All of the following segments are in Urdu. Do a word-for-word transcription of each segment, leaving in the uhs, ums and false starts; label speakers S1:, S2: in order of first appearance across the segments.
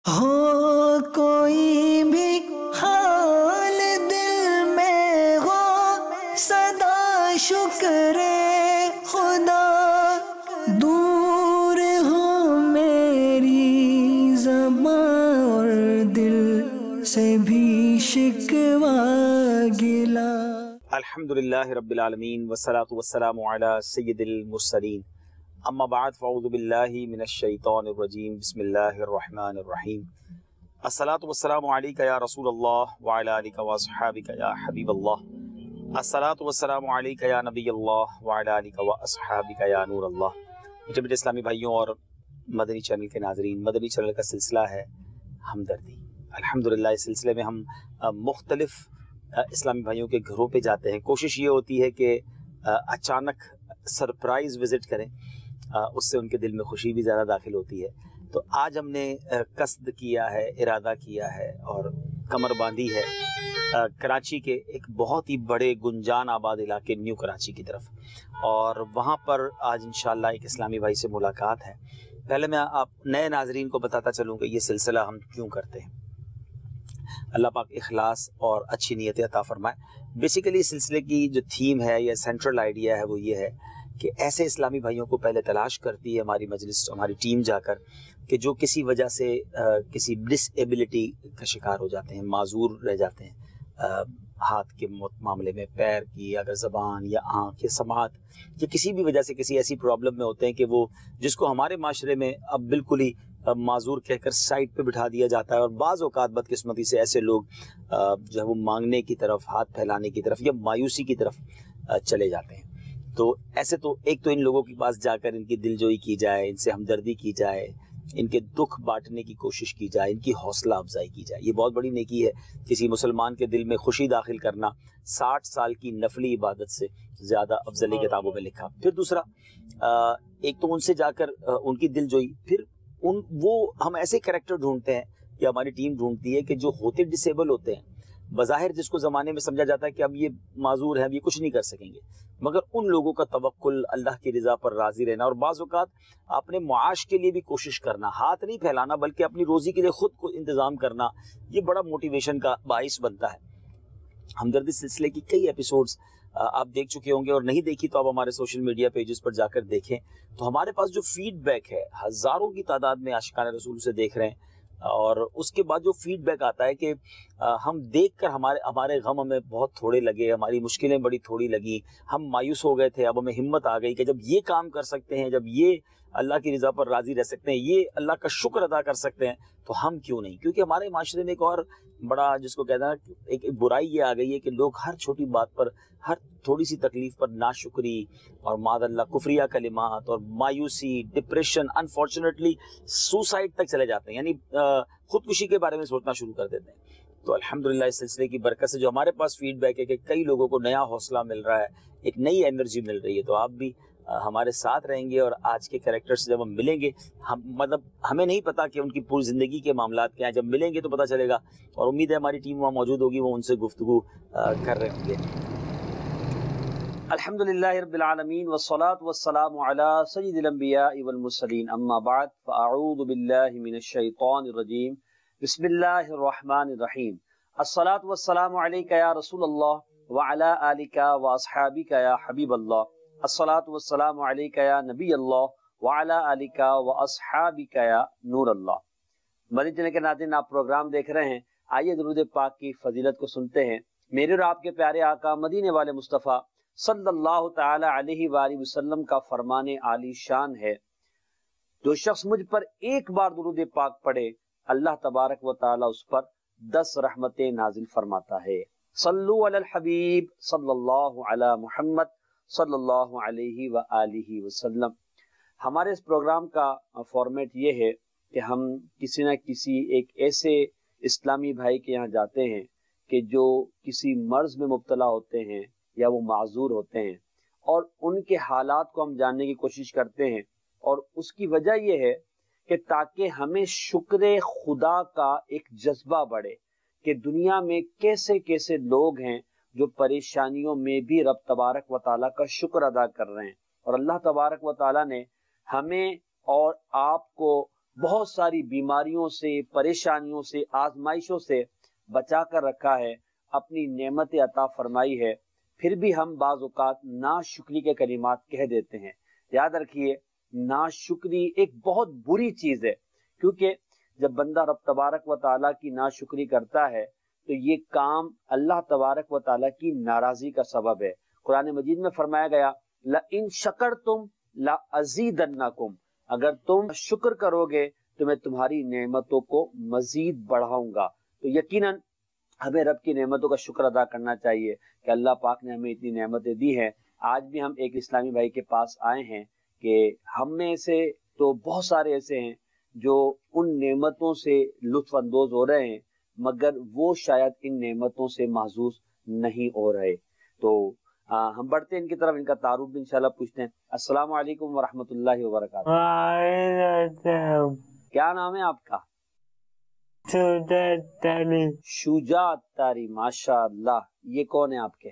S1: ہو کوئی بھی حال دل میں ہو صدا شکر خدا، دور ہو میری زبان اور دل سے بھی شکوہ گلا۔
S2: الحمدللہ رب العالمین والصلاة والسلام علی سید المرسلین، اما بعد فاعوذ باللہ من الشیطان الرجیم، بسم اللہ الرحمن الرحیم۔ الصلاة والسلام علیکہ یا رسول اللہ وعلی آلکہ واصحابکہ یا حبیب اللہ، الصلاة والسلام علیکہ یا نبی اللہ وعلی آلکہ واصحابکہ یا نور اللہ۔ میٹھے میٹھے اسلامی بھائیوں اور مدنی چینل کے ناظرین، مدنی چینل کا سلسلہ ہے ہمدردی۔ الحمدللہ اس سلسلے میں ہم مختلف اسلامی بھائیوں کے گھروں پہ جاتے ہیں۔ کوشش یہ ہوتی ہے کہ اچانک سرپرائز وزٹ کریں، اس سے ان کے دل میں خوشی بھی زیادہ داخل ہوتی ہے۔ تو آج ہم نے قصد کیا ہے، ارادہ کیا ہے اور کمر باندھی ہے کراچی کے ایک بہت ہی بڑے گنجان آباد علاقے نیو کراچی کی طرف، اور وہاں پر آج انشاءاللہ ایک اسلامی بھائی سے ملاقات ہے۔ پہلے میں آپ نئے ناظرین کو بتاتا چلوں کہ یہ سلسلہ ہم کیوں کرتے ہیں۔ اللہ پاک اخلاص اور اچھی نیت عطا فرمائے۔ بیسیکلی اس سلسلے کی جو تھیم ہے یا سینٹرل آئیڈیا ہے وہ یہ ہے کہ ایسے اسلامی بھائیوں کو پہلے تلاش کرتی ہے ہماری مجلس، ہماری ٹیم جا کر، کہ جو کسی وجہ سے کسی ڈس ایبلٹی کا شکار ہو جاتے ہیں، معذور رہ جاتے ہیں ہاتھ کے معاملے میں، پیر کی، اگر زبان یا آنکھ یا سماعت یا کسی بھی وجہ سے کسی ایسی پرابلم میں ہوتے ہیں کہ وہ جس کو ہمارے معاشرے میں اب بالکل ہی معذور کہہ کر سائٹ پہ بٹھا دیا جاتا ہے، اور بعض اوقات بدقسمتی سے ایسے لوگ جو ہے وہ مانگنے کی طرف، ہاتھ پھیلانے کی طرف یا مایوسی کی طرف چلے جاتے ہیں۔ تو ایسے تو ایک تو ان لوگوں کے پاس جا کر ان کی دل جوئی کی جائے، ان سے ہمدردی کی جائے، ان کے دکھ بانٹنے کی کوشش کی جائے، ان کی حوصلہ افزائی کی جائے۔ یہ بہت بڑی نیکی ہے، کسی مسلمان کے دل میں خوشی داخل کرنا ساٹھ سال کی نفلی عبادت سے زیادہ افضل کتابوں میں لکھا۔ پھر دوسرا، ایک تو ان سے جا کر ان کی دل جوئی، پھر ان وہ ہم ایسے کریکٹر ڈھونڈتے ہیں یا ہماری ٹیم ڈھونڈتی ہے کہ جو ہوتے ڈسیبل ہوتے ہیں، بظاہر جس کو زمانے میں سمجھا جاتا ہے کہ اب یہ معذور ہیں، اب یہ کچھ نہیں کر سکیں گے، مگر ان لوگوں کا توکل، اللہ کی رضا پر راضی رہنا، اور بعض اوقات اپنے معاش کے لیے بھی کوشش کرنا، ہاتھ نہیں پھیلانا بلکہ اپنی روزی کے لیے خود کو انتظام کرنا، یہ بڑا موٹیویشن کا باعث بنتا ہے۔ ہمدردی سلسلے کی کئی ایپیسوڈز آپ دیکھ چکے ہوں گے، اور نہیں دیکھی تو آپ ہمارے سوشل میڈیا پیجز پر جا کر دیکھیں۔ تو ہمارے پاس جو فیڈ بیک ہے، ہزاروں کی تعداد میں عاشقان رسول سے دیکھ رہے ہیں، اور اس کے بعد جو فیڈ بیک آتا ہے کہ ہم دیکھ کر ہمارے ہمارے غم ہمیں بہت تھوڑے لگے، ہماری مشکلیں بڑی تھوڑی لگی، ہم مایوس ہو گئے تھے، اب ہمیں ہمت آ گئی کہ جب یہ کام کر سکتے ہیں، جب یہ اللہ کی رضا پر راضی رہ سکتے ہیں، یہ اللہ کا شکر ادا کر سکتے ہیں، تو ہم کیوں نہیں؟ کیونکہ ہمارے معاشرے میں ایک اور بڑا جس کو کہتے ہیں ایک برائی یہ آ گئی ہے کہ لوگ ہر چھوٹی بات پر، ہر تھوڑی سی تکلیف پر ناشکری اور معاذ اللہ کفریہ کلمات اور مایوسی، ڈپریشن، انفارچونیٹلی سوسائڈ تک چلے جاتے ہیں، یعنی خودکشی کے بارے میں سوچنا شروع کر دیتے ہیں۔ تو الحمدللہ اس سلسلے کی برکت سے جو ہمارے پاس فیڈ بیک ہے کہ کئی لوگوں کو نیا حوصلہ مل رہا ہے، ایک نئی انرجی مل رہی ہے، تو آپ بھی ہمارے ساتھ رہیں گے، اور آج کے کریکٹر سے جب ہم ملیں گے، ہم مطلب ہمیں نہیں پتا کہ ان کی پوری زندگی کے معاملات کیا ہیں، جب ملیں گے تو پتہ چلے گا، اور امید ہے ہماری ٹیم وہاں موجود ہوگی، وہ ان سے گفتگو کر رہے ہوں گے۔ الحمدللہ رب العالمین والصلاة والسلام علی سید الانبیاء والمرسلین، اما بعد فاعوذ باللہ من الشیطان الرجیم، بسم اللہ الرحمن الرحیم۔ الصلاة والسلام علیکہ یا رسول اللہ وعلی آلکہ واصحابکہ یا حبیب اللہ، الصلاة والسلام علیکہ یا نبی اللہ وعلی آلکہ واصحابکہ یا نور اللہ۔ مدنی چینل کے ناظرین، آپ پروگرام دیکھ رہے ہیں، آئیے درود پاک کی فضیلت کو سنتے ہیں۔ میرے اور آپ کے پیارے آقا مدینے والے مصطفیٰ صلی اللہ تعالی علیہ وآلہ وسلم کا فرمان عالی شان ہے، جو شخص مجھ پر ایک بار درود پاک پڑھے، اللہ تبارک و تعالی اس پر دس رحمتیں نازل فرماتا ہے۔ صلو علی الحبیب صلی اللہ علی محمد صلی اللہ علیہ وآلہ وسلم۔ ہمارے اس پروگرام کا فارمیٹ یہ ہے کہ ہم کسی نہ کسی ایک ایسے اسلامی بھائی کے یہاں جاتے ہیں کہ جو کسی مرض میں مبتلا ہوتے ہیں یا وہ معذور ہوتے ہیں، اور ان کے حالات کو ہم جاننے کی کوشش کرتے ہیں، اور اس کی وجہ یہ ہے کہ تاکہ ہمیں شکر خدا کا ایک جذبہ بڑھے کہ دنیا میں کیسے کیسے لوگ ہیں جو پریشانیوں میں بھی رب تبارک و تعالیٰ کا شکر ادا کر رہے ہیں، اور اللہ تبارک و تعالیٰ نے ہمیں اور آپ کو
S3: بہت ساری بیماریوں سے، پریشانیوں سے، آزمائشوں سے بچا کر رکھا ہے، اپنی نعمت عطا فرمائی ہے، پھر بھی ہم بعض اوقات ناشکری کے کلمات کہہ دیتے ہیں۔ یاد رکھیے ناشکری ایک بہت بری چیز ہے، کیونکہ جب بندہ رب تبارک و تعالیٰ کی ناشکری کرتا ہے تو یہ کام اللہ تبارک و تعالیٰ کی ناراضی کا سبب ہے۔ قرآن مجید میں فرمایا گیا لَإِن شَكَرْتُمْ لَأَزِيدَنَّكُمْ، اگر تم شکر کرو گے تو میں تمہاری نعمتوں کو مزید بڑھاؤں گا۔ تو یقیناً ہمیں رب کی نعمتوں کا شکر ادا کرنا چاہیے کہ اللہ پاک نے ہمیں اتنی نعمتیں دی ہیں۔ آج بھی ہم ایک اسلامی بھائی کے پاس آئے ہیں کہ ہم میں سے تو بہت سارے ایسے ہیں جو ان نعمتوں سے لطف اندوز ہو رہے ہیں، مگر وہ شاید ان نعمتوں سے محظوظ نہیں ہو رہے۔ تو آ, ہم بڑھتے ہیں ان کی طرف، ان کا تعارف بھی انشاءاللہ پوچھتے ہیں۔ السلام علیکم ورحمۃ اللہ وبرکاتہ۔ کیا نام ہے آپ کا؟ شجاع اتاری، ماشاء اللہ۔ یہ کون ہے آپ کے؟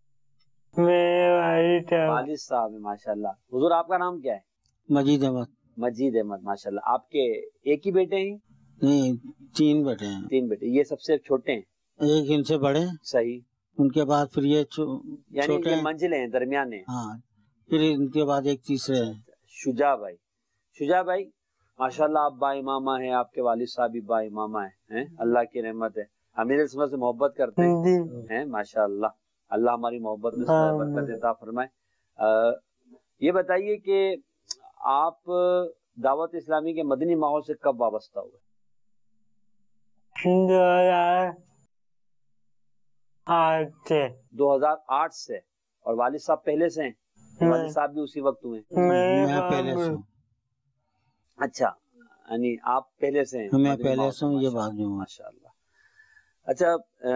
S3: والد صاحب ہیں، ماشاء اللہ۔ حضور آپ کا نام کیا ہے؟
S4: مجید احمد۔
S3: مجید احمد، ماشاء اللہ۔ آپ کے ایک ہی بیٹے ہیں؟
S4: نہیں، تین بیٹے ہیں۔
S3: تین بیٹے، یہ سب سے چھوٹے ہیں؟
S4: ایک ان سے بڑے،
S3: صحیح۔
S4: ان کے بعد پھر یہ
S3: یعنی یہ منزلیں ہیں، درمیان ہیں۔
S4: ہاں، پھر ان کے بعد ایک تیسرے ہیں۔
S3: شجاع بھائی، شجاع بھائی ماشاءاللہ آپ با امامہ ہیں، آپ کے والد صاحب بھی با امامہ ہیں، اللہ کی نعمت ہے۔ امیر السنت سے محبت کرتے ہیں ماشاءاللہ، اللہ ہماری محبت میں برکت عطا فرمائے۔ یہ بتائیے کہ آپ دعوت اسلامی کے مدنی ماحول سے کب وابستہ ہوئے؟ دو ہزار آٹھ سے۔ اور والد صاحب پہلے سے ہیں؟ والد صاحب بھی اسی وقت ہوئے؟
S4: میں پہلے سے ہوں۔
S3: اچھا، یعنی آپ پہلے سے ہیں؟
S4: میں پہلے سے ہوں، یہ بات جو ہوں۔
S3: ماشاءاللہ۔ اچھا،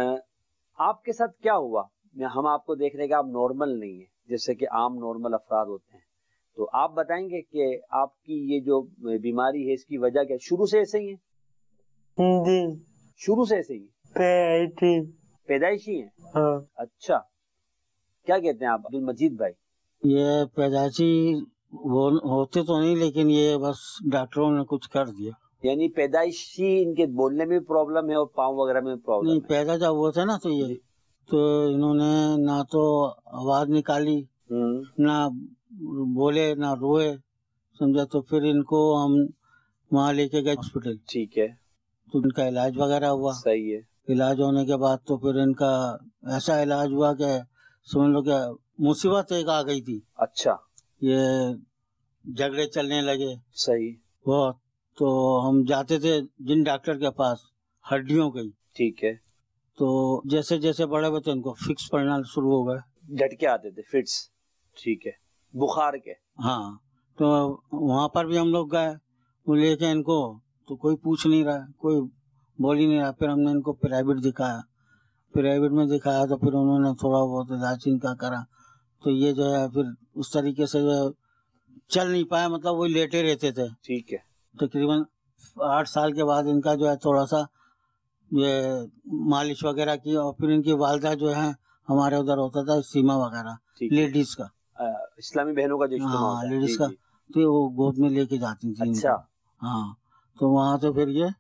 S3: آپ کے ساتھ کیا ہوا؟ ہم آپ کو دیکھ رہے کہ آپ نارمل نہیں ہیں جیسے کہ عام نارمل افراد ہوتے ہیں، تو آپ بتائیں گے کہ آپ کی یہ جو بیماری ہے اس کی وجہ کیا؟ شروع سے ایسے ہی ہیں؟
S5: جی،
S3: شروع سے ایسے ہی
S5: پیدائشی
S3: پیدائشی ہیں؟
S5: ہاں۔
S3: اچھا، کیا کہتے ہیں آپ عبد المجید بھائی؟
S4: یہ پیدائشی وہ ہوتے تو نہیں، لیکن یہ بس ڈاکٹروں نے کچھ کر دیا۔
S3: یعنی پیدائشی ان کے بولنے میں پرابلم ہے اور پاؤں وغیرہ میں پرابلم
S4: نہیں،
S3: ہے؟
S4: پیدا جب ہوا تھا نا تو یہ تو انہوں نے نہ تو آواز نکالی، نہ بولے، نہ روئے، سمجھا۔ تو پھر ان کو ہم وہاں لے کے گئے ہاسپٹل،
S3: ٹھیک ہے،
S4: تو ان کا علاج وغیرہ ہوا۔
S3: صحیح ہے۔
S4: علاج ہونے کے بعد تو پھر ان کا ایسا علاج ہوا کہ سمجھ لو کہ مصیبت ایک آ گئی تھی۔
S3: اچھا،
S4: یہ جھگڑے چلنے لگے
S3: صحیح،
S4: بہت۔ تو ہم جاتے تھے جن ڈاکٹر کے پاس ہڈیوں کے،
S3: ٹھیک ہے،
S4: تو جیسے جیسے بڑے ہوئے تھے ان کو فکس پڑنا شروع ہو گئے،
S3: جھٹکے آتے تھے، فٹس، ٹھیک ہے، بخار کے۔
S4: ہاں، تو وہاں پر بھی ہم لوگ گئے، وہ لے کے ان کو، تو کوئی پوچھ نہیں رہا، کوئی بول ہی نہیں رہا۔ پھر ہم نے ان کو پرائیویٹ دکھایا، پرائیویٹ میں دکھایا تو پھر انہوں نے تھوڑا بہت علاج ان کا کرا، تو یہ جو ہے پھر اس طریقے سے جو ہے چل نہیں پایا، مطلب وہ لیٹے رہتے تھے۔
S3: ٹھیک ہے،
S4: تقریباً آٹھ سال کے بعد ان کا جو ہے تھوڑا سا یہ مالش وغیرہ کی، اور پھر ان کی والدہ جو ہے ہمارے ادھر ہوتا تھا سیما وغیرہ لیڈیز کا،
S3: اسلامی بہنوں کا جو اجتماع
S4: ہاں
S3: ہوتا ہے،
S4: لیڈیز
S3: جی
S4: کا،
S3: جی۔
S4: تو وہ گود میں لے کے جاتی تھی۔
S3: اچھا،
S4: ہاں، تو وہاں سے پھر یہ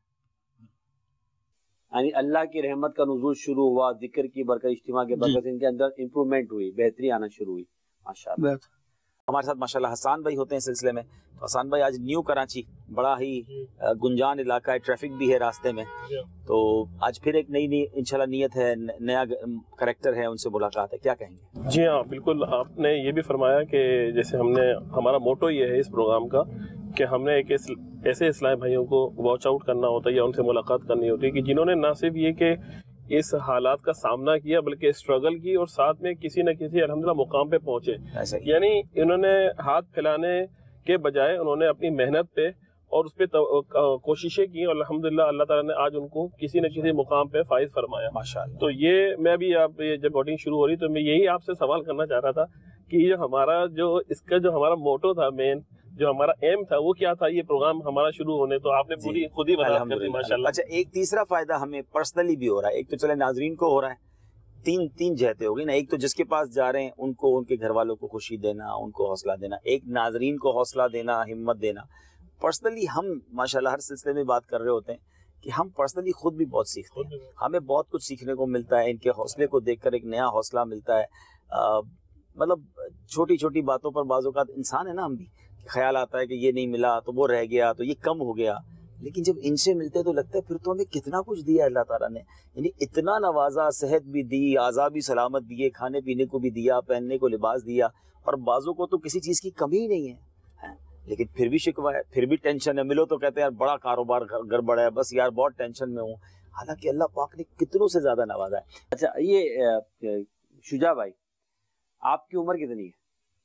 S3: یعنی اللہ کی رحمت کا نزول شروع ہوا، ذکر کی برکت، اجتماع کے برکت، ان کے اندر امپرومنٹ ہوئی، بہتری آنا شروع ہوئی، ماشاءاللہ۔
S2: ہمارے ساتھ ماشاءاللہ حسان بھائی ہوتے ہیں سلسلے میں۔ تو حسان بھائی آج نیو کراچی، بڑا ہی گنجان علاقہ ہے، ٹریفک بھی ہے راستے میں، تو آج پھر ایک نئی نئی انشاءاللہ نیت ہے، نیا کریکٹر ہے، ان سے ملاقات ہے، کیا کہیں گے؟
S6: جی ہاں، بالکل، آپ نے یہ بھی فرمایا کہ جیسے ہم نے، ہمارا موٹو یہ ہے اس پروگرام کا کہ ہم نے ایک ایسے اسلامی بھائیوں کو واچ آؤٹ کرنا ہوتا ہے یا ان سے ملاقات کرنی ہوتی ہے کہ جنہوں نے نہ صرف یہ کہ اس حالات کا سامنا کیا بلکہ اسٹرگل کی، اور ساتھ میں کسی نہ کسی الحمدللہ مقام پہ پہنچے۔ یعنی انہوں نے ہاتھ پھیلانے کے بجائے انہوں نے اپنی محنت پہ اور اس پہ کوششیں کی، اور الحمدللہ اللہ تعالیٰ نے آج ان کو کسی نہ کسی مقام پہ فائز فرمایا، ماشاءاللہ۔ تو یہ میں بھی آپ یہ جب ریکارڈنگ شروع ہو رہی تو میں یہی آپ سے سوال کرنا چاہ رہا تھا کہ یہ ہمارا جو اس کا جو ہمارا موٹو تھا، مین جو ہمارا ایم تھا، وہ کیا تھا یہ پروگرام ہمارا شروع ہونے، تو آپ نے پوری خود ہی وضاحت کر دی ماشاءاللہ۔
S2: اچھا، ایک تیسرا فائدہ ہمیں پرسنلی بھی ہو رہا ہے، ایک تو چلے ناظرین کو ہو رہا ہے، تین تین جہتیں ہو گئی نا، ایک تو جس کے پاس جا رہے ہیں ان کو، ان کے گھر والوں کو خوشی دینا، ان کو حوصلہ دینا، ایک ناظرین کو حوصلہ دینا، ہمت دینا، پرسنلی ہم ماشاءاللہ ہر سلسلے میں بات کر رہے ہوتے ہیں کہ ہم پرسنلی خود بھی بہت سیکھتے ہیں, ہمیں بہت کچھ سیکھنے کو ملتا ہے, ان کے حوصلے کو دیکھ کر ایک نیا حوصلہ ملتا ہے. آ, مطلب چھوٹی چھوٹی باتوں پر بعض اوقات انسان ہے نا ہم بھی, خیال آتا ہے کہ یہ نہیں ملا تو وہ رہ گیا تو یہ کم ہو گیا, لیکن جب ان سے ملتے تو لگتا ہے پھر تو ہمیں کتنا کچھ دیا اللہ تعالیٰ نے, یعنی اتنا نوازا, صحت بھی دی, اعضاء بھی سلامت دیے, کھانے پینے کو بھی دیا, پہننے کو لباس دیا, اور بعضوں کو تو کسی چیز کی کمی ہی نہیں ہے, لیکن پھر بھی شکوہ ہے, پھر بھی ٹینشن ہے. ملو تو کہتے ہیں یار بڑا کاروبار گڑبڑ ہے, بس یار بہت ٹینشن میں ہوں, حالانکہ اللہ پاک نے کتنوں سے زیادہ نوازا ہے.
S3: اچھا یہ شجاع بھائی, آپ کی عمر کتنی ہے؟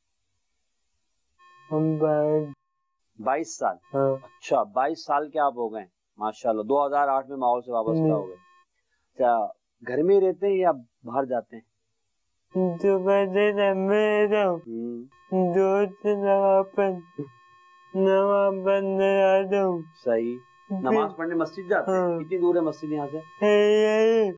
S3: بائیس سال. اچھا بائیس سال کے آپ ہو گئے ماشاءاللہ, دو ہزار آٹھ میں ماحول سے وابستہ ہو گئے. اچھا گھر میں رہتے ہیں یا باہر جاتے ہیں؟ صحیح. نماز پڑھنے مسجد جاتے ہیں؟ کتنی دور ہے مسجد یہاں سے؟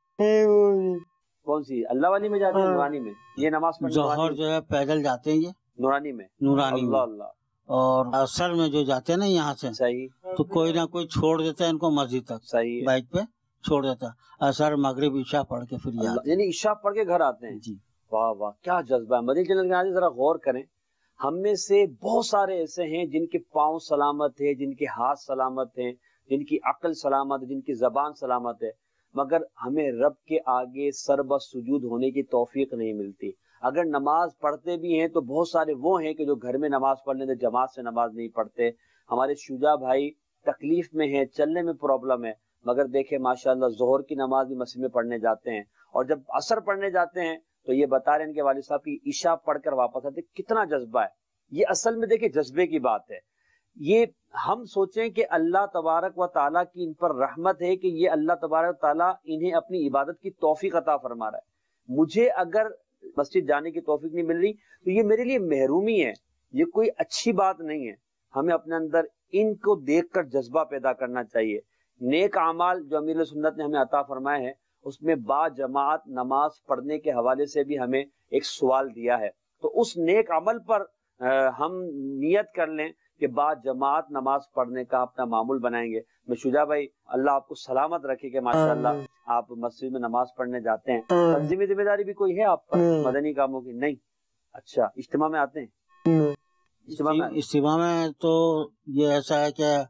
S3: کون سی, اللہ والی میں جاتے ہیں نورانی میں؟ یہ نماز پڑھنے
S4: ظہر جو ہے پیدل جاتے ہیں, یہ
S3: نورانی میں.
S4: نورانی
S3: اللہ اللہ.
S4: اور اثر میں جو جاتے ہیں نا یہاں سے,
S3: صحیح,
S4: تو کوئی نہ کوئی چھوڑ دیتا ہے ان کو مسجد تک,
S3: صحیح,
S4: بائک پہ چھوڑ دیتا, اثر مغرب عشاء پڑھ کے پھر یہ آتے ہیں.
S3: یعنی عشاء پڑھ کے گھر آتے ہیں.
S4: جی
S3: واہ واہ کیا جذبہ ہے. مدنی چینل کے ناظرین ذرا غور کریں, ہم میں سے بہت سارے ایسے ہیں جن کے پاؤں سلامت ہے, جن کے ہاتھ سلامت ہیں, جن کی عقل سلامت ہے, جن کی زبان سلامت ہے, مگر ہمیں رب کے آگے سر بس سجود ہونے کی توفیق نہیں ملتی. اگر نماز پڑھتے بھی ہیں تو بہت سارے وہ ہیں کہ جو گھر میں نماز پڑھنے سے جماعت سے نماز نہیں پڑھتے. ہمارے شجاع بھائی تکلیف میں ہیں, چلنے میں پرابلم ہے, مگر دیکھیں ماشاءاللہ ظہر کی نماز بھی مسجد میں پڑھنے جاتے ہیں, اور جب عصر پڑھنے جاتے ہیں تو یہ بتا رہے ہیں ان کے والد صاحب کی عشاء پڑھ کر واپس آتے. کتنا جذبہ ہے یہ, اصل میں دیکھیں جذبے کی بات ہے. یہ ہم سوچیں کہ اللہ تبارک و تعالیٰ کی ان پر رحمت ہے کہ یہ اللہ تبارک و تعالیٰ انہیں اپنی عبادت کی توفیق عطا فرما رہا ہے. مجھے اگر مسجد جانے کی توفیق نہیں مل رہی تو یہ میرے لیے محرومی ہے, یہ کوئی اچھی بات نہیں ہے. ہمیں اپنے اندر ان کو دیکھ کر جذبہ پیدا کرنا چاہیے. نیک اعمال جو امیر سنت نے ہمیں عطا فرمائے ہیں, اس میں با جماعت نماز پڑھنے کے حوالے سے بھی ہمیں ایک سوال دیا ہے, تو اس نیک عمل پر ہم نیت کر لیں کہ با جماعت نماز پڑھنے کا اپنا معمول بنائیں گے. میں شجاع بھائی اللہ آپ کو سلامت رکھے کہ ماشاءاللہ آپ مسجد میں نماز پڑھنے جاتے ہیں. تنظیمی ذمہ داری بھی کوئی ہے آپ پر مدنی کاموں کی؟ نہیں. اچھا اجتماع میں آتے ہیں؟ اجتماع میں
S4: اجتماع میں تو یہ ایسا ہے کہ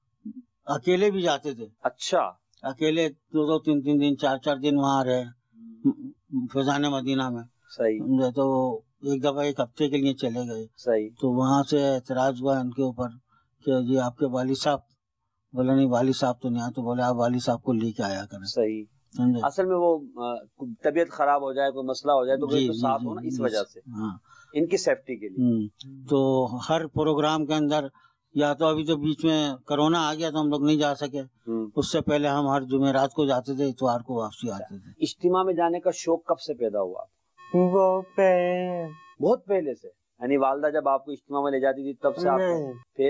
S4: اکیلے بھی جاتے تھے.
S3: اچھا
S4: اکیلے دو دو تین تین دن چار چار دن وہاں رہے فیضان مدینہ میں.
S3: صحیح.
S4: تو ایک دفعہ ایک ہفتے کے لیے چلے گئے.
S3: صحیح.
S4: تو وہاں سے اعتراض ہوا ان کے اوپر کہ جی آپ کے والد صاحب, بولے نہیں والد صاحب تو نہیں آئے, تو بولے آپ والد صاحب کو لے کے آیا کریں.
S3: صحیح. اصل میں وہ طبیعت خراب ہو جائے, کوئی مسئلہ ہو جائے تو
S4: جی,
S3: ساتھ ہونا اس وجہ سے, ہاں ان کی سیفٹی کے لیے.
S4: تو ہر پروگرام کے اندر, یا تو ابھی تو بیچ میں کرونا آ گیا تو ہم لوگ نہیں جا سکے, اس سے پہلے ہم ہر جمعرات کو جاتے تھے, اتوار کو واپسی آتے تھے.
S3: اجتماع میں جانے کا شوق کب سے پیدا ہوا؟ بہت پہلے سے, یعنی والدہ جب آپ کو اجتماع میں لے جاتی تھی تب سے آپ کو؟ پھر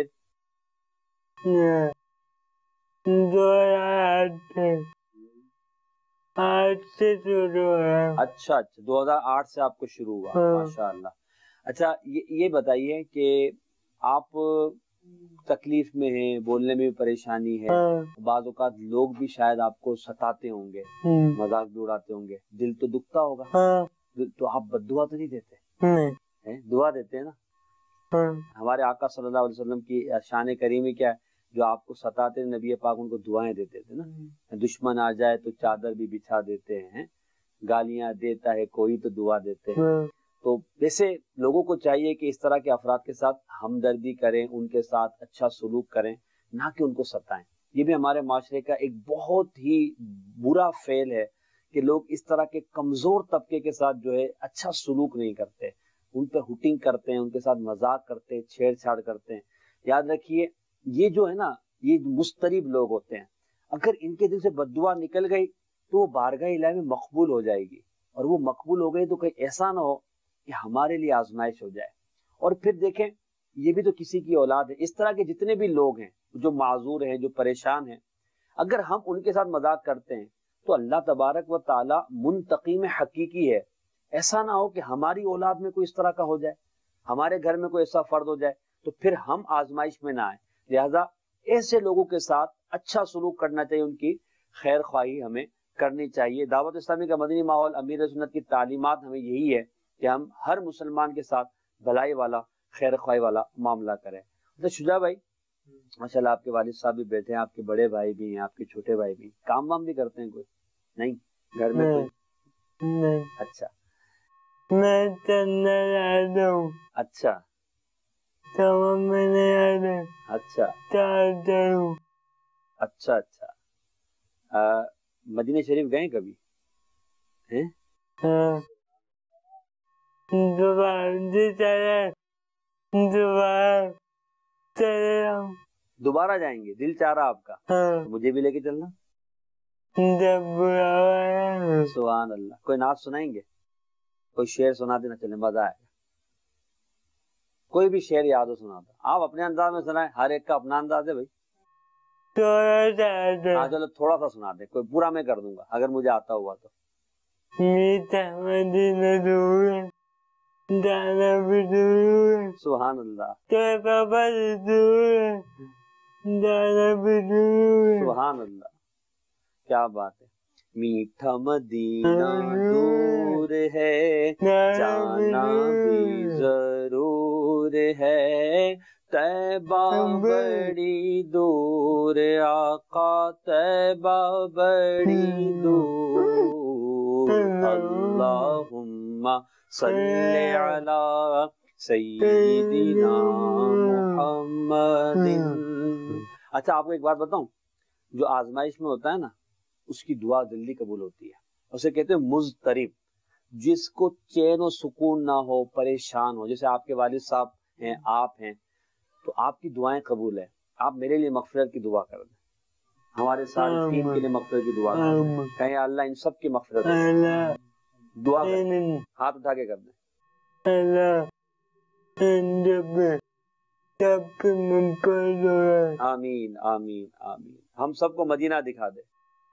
S3: اچھا اچھا دو ہزار آٹھ سے آپ کو شروع ہوا, ماشاءاللہ. اچھا یہ بتائیے کہ آپ تکلیف میں ہیں, بولنے میں بھی پریشانی ہے, بعض اوقات لوگ بھی شاید آپ کو ستاتے ہوں گے, مذاق بھی اڑاتے ہوں گے, دل تو دکھتا ہوگا, تو آپ بد دعا تو نہیں دیتے؟ دعا دیتے ہیں نا. ہمارے آقا صلی اللہ علیہ وسلم کی شان کریمی کیا ہے, جو آپ کو ستاتے نبی پاک ان کو دعائیں دیتے تھے نا. دشمن آ جائے تو چادر بھی بچھا دیتے ہیں, گالیاں دیتا ہے کوئی تو دعا دیتے ہیں. تو ویسے لوگوں کو چاہیے کہ اس طرح کے افراد کے ساتھ ہمدردی کریں, ان کے ساتھ اچھا سلوک کریں, نہ کہ ان کو ستائیں. یہ بھی ہمارے معاشرے کا ایک بہت ہی برا فعل ہے کہ لوگ اس طرح کے کمزور طبقے کے ساتھ جو ہے اچھا سلوک نہیں کرتے, ان پہ ہوٹنگ کرتے ہیں, ان کے ساتھ مذاق کرتے ہیں, چھیڑ چھاڑ کرتے ہیں. یاد رکھیے یہ جو ہے نا, یہ مستریب لوگ ہوتے ہیں, اگر ان کے دل سے بد دعا نکل گئی تو وہ بارگاہ الہی میں مقبول ہو جائے گی, اور وہ مقبول ہو گئی تو کہیں ایسا نہ ہو کہ ہمارے لیے آزمائش ہو جائے. اور پھر دیکھیں یہ بھی تو کسی کی اولاد ہے. اس طرح کے جتنے بھی لوگ ہیں جو معذور ہیں, جو پریشان ہیں, اگر ہم ان کے ساتھ مذاق کرتے ہیں تو اللہ تبارک و تعالی منتقم حقیقی ہے. ایسا نہ ہو کہ ہماری اولاد میں کوئی اس طرح کا ہو جائے, ہمارے گھر میں کوئی ایسا فرد ہو جائے, تو پھر ہم آزمائش میں نہ آئیں. لہذا ایسے لوگوں کے ساتھ اچھا سلوک کرنا چاہیے، ان کی خیر خواہی ہمیں کرنی چاہیے۔ دعوت اسلامی کا مدنی ماحول، امیر سنت کی تعلیمات ہمیں یہی ہے کہ ہم ہر مسلمان کے ساتھ بھلائی والا، خیر خواہی والا معاملہ کریں۔ تو شجاع بھائی ماشاءاللہ آپ کے والد صاحب بھی بیٹھے ہیں، آپ کے بڑے بھائی بھی ہیں، آپ کے چھوٹے بھائی بھی ہیں، کام وام بھی کرتے ہیں کوئی؟ نہیں گھر میں کوئی؟
S5: نہیں،
S3: اچھا
S5: میں چندہ لاتا ہوں،
S3: اچھا
S5: توا میں نہیں آتا،
S3: اچھا
S5: چاہتا ہوں۔
S3: اچھا اچھا آ، مدینہ شریف گئے کبھی؟ ہیں؟
S5: ہاں دوبارہ جی چلے دوبارہ چلے جاؤں۔
S3: دوبارہ جائیں گے؟ دل چاہ رہا آپ کا؟
S5: ہاں
S3: تو مجھے بھی لے کے چلنا۔
S5: جب بلاوا ہے
S3: سبحان اللہ۔ کوئی نعت سنائیں گے؟ کوئی شعر سنا دینا، چلے مزہ آئے گا۔ کوئی بھی شعر یاد ہو سنا دو، آپ اپنے انداز میں سنائیں، ہر ایک کا اپنا انداز ہے بھائی۔
S5: تھوڑا چاہتا
S3: ہاں چلو تھوڑا سا سنا دیں، کوئی پورا میں کر دوں گا اگر مجھے آتا ہوا تو۔
S5: میٹھا مدینہ دور ہے، جانا بھی دور ہے،
S3: سبحان اللہ
S5: تیرے پاپا سے دور ہے، جانا بھی دور ہے۔
S3: سبحان اللہ، کیا بات ہے۔ میٹھا مدینہ دور ہے، جانا بھی ضرور ہے، طیبہ بڑی دور آقا، طیبہ بڑی دور، اللہم صلی علی سیدنا محمد۔ اچھا آپ کو ایک بات بتاؤں، جو آزمائش میں ہوتا ہے نا اس کی دعا جلدی قبول ہوتی ہے، اسے کہتے ہیں مضطرب، جس کو چین و سکون نہ ہو، پریشان ہو، جیسے آپ کے والد صاحب ہیں، آپ ہیں، تو آپ کی دعائیں قبول ہیں۔ آپ میرے لیے مغفرت کی دعا کر دیں، ہمارے سارے ٹیم کے لیے مغفرت کی دعا کر دیں، کہیں اللہ ان سب کی مغفرت
S5: اللہ
S3: دعا کر دیں، ہاتھ اٹھا کے کر دیں۔
S5: اللہ جب جب میں پڑھ رہا
S3: آمین آمین آمین۔ ہم سب کو مدینہ دکھا دے۔